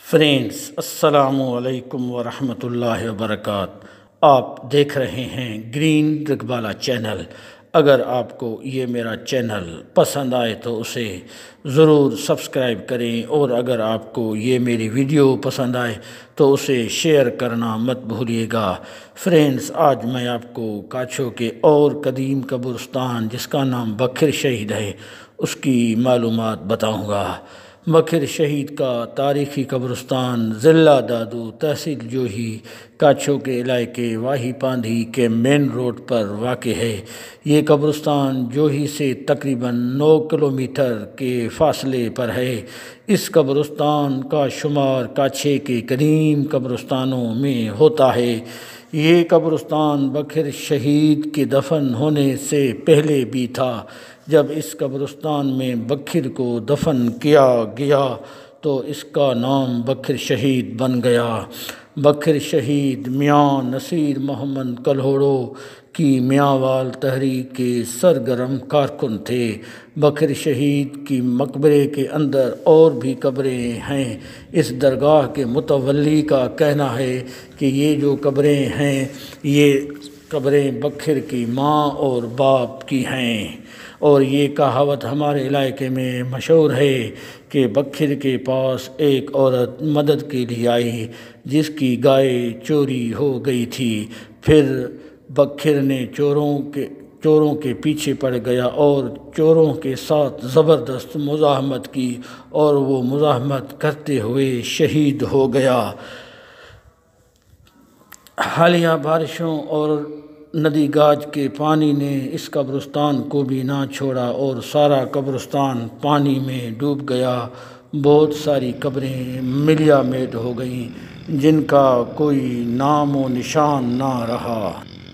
Friends السلام علیکم ورحمۃ اللہ وبرکاتہ۔ آپ دیکھ رہے ہیں گرین ڈرگبالا چینل۔ اگر آپ کو یہ میرا چینل پسند آئے تو اسے ضرور سبسکرائب کریں، اور اگر آپ کو یہ میری ویڈیو پسند آئے تو اسے شیئر کرنا مت بھولیے گا۔ فرینڈز، آج میں آپ کو کاچھو کے اور قدیم قبرستان جس کا نام بکھر شہید ہے اس کی معلومات بتاؤں گا۔ بخیر شہید کا تاریخی قبرستان ضلع دادو، تحصیل جوہی، کاچھو کے علاقے واہی پاندھی کے مین روڈ پر واقع ہے۔ یہ قبرستان جوہی سے تقریباً 9 کلومیٹر کے فاصلے پر ہے۔ اس قبرستان کا شمار کاچھے کے قدیم قبرستانوں میں ہوتا ہے۔ یہ قبرستان بخیر شہید کے دفن ہونے سے پہلے بھی تھا۔ جب اس قبرستان میں بخیر کو دفن کیا گیا تو اس کا نام بخیر شہید بن گیا۔ بخیر شہید میاں نصیر محمد کلہوڑو کی میانوال تحریک کے سرگرم کارکن تھے۔ بخیر شہید کی مقبرے کے اندر اور بھی قبریں ہیں۔ اس درگاہ کے متولی کا کہنا ہے کہ یہ جو قبریں ہیں یہ قبریں بخیر کی ماں اور باپ کی ہیں، اور یہ کہاوت ہمارے علاقے میں مشہور ہے کہ بخیر کے پاس ایک عورت مدد کے لیے آئی جس کی گائے چوری ہو گئی تھی۔ پھر بخیر نے چوروں کے پیچھے پڑ گیا اور چوروں کے ساتھ زبردست مزاحمت کی، اور وہ مزاحمت کرتے ہوئے شہید ہو گیا۔ حالیہ بارشوں اور ندی گاج کے پانی نے اس قبرستان کو بھی نہ چھوڑا اور سارا قبرستان پانی میں ڈوب گیا۔ بہت ساری قبریں ملیا میٹ ہو گئیں جن کا کوئی نام و نشان نہ رہا۔